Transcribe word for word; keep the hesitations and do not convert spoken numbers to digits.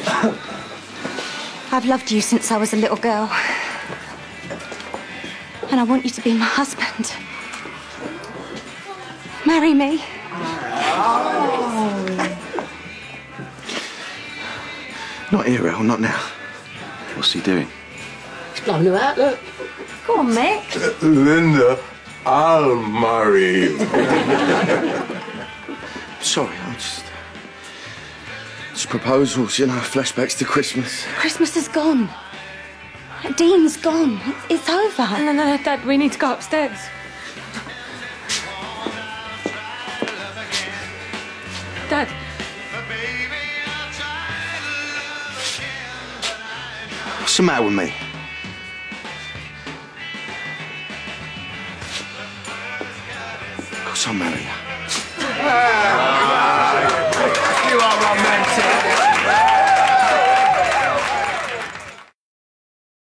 I've loved you since I was a little girl. And I want you to be my husband. Marry me. Oh. Not here, El, not now. What's he doing? He's blown her out, look. Go on, Mick. Uh, Linda, I'll marry you. Sorry, I'm just... Just proposals, you know, flashbacks to Christmas. Christmas is gone. Dean's gone. It's over. No, no, no, Dad, we need to go upstairs. Dad. What's the matter with me?